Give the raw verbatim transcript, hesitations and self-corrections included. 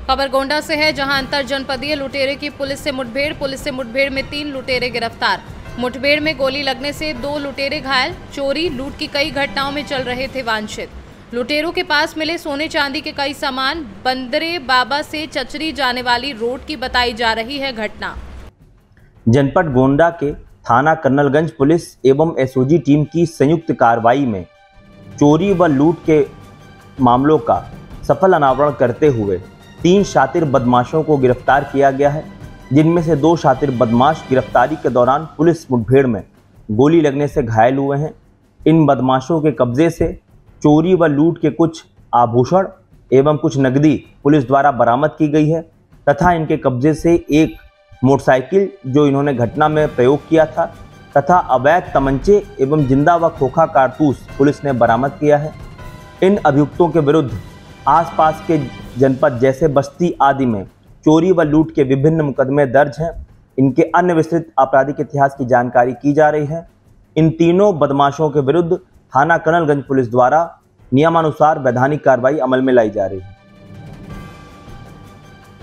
खबर गोंडा से है, जहां अंतर जनपदीय लुटेरे की पुलिस से मुठभेड़ पुलिस से मुठभेड़ में तीन लुटेरे गिरफ्तार। मुठभेड़ में गोली लगने से दो लुटेरे घायल। चोरी लूट की कई घटनाओं में चल रहे थे वांछित। लुटेरों के पास मिले सोने चांदी के कई सामान। बंदरे बाबा से चचरी जाने वाली रोड की बताई जा रही है घटना। जनपद गोंडा के थाना कर्नलगंज पुलिस एवं एसओजी टीम की संयुक्त कार्रवाई में चोरी व लूट के मामलों का सफल अनावरण करते हुए तीन शातिर बदमाशों को गिरफ्तार किया गया है, जिनमें से दो शातिर बदमाश गिरफ्तारी के दौरान पुलिस मुठभेड़ में गोली लगने से घायल हुए हैं। इन बदमाशों के कब्जे से चोरी व लूट के कुछ आभूषण एवं कुछ नकदी पुलिस द्वारा बरामद की गई है तथा इनके कब्जे से एक मोटरसाइकिल जो इन्होंने घटना में प्रयोग किया था तथा अवैध तमंचे एवं जिंदा व खोखा कारतूस पुलिस ने बरामद किया है। इन अभियुक्तों के विरुद्ध आसपास के जनपद जैसे बस्ती आदि में चोरी व लूट के विभिन्न मुकदमे दर्ज हैं। इनके अन्य विस्तृत आपराधिक इतिहास की जानकारी की जा रही है। इन तीनों बदमाशों के विरुद्ध थाना कर्नलगंज पुलिस द्वारा नियमानुसार वैधानिक कार्रवाई अमल में लाई जा रही है।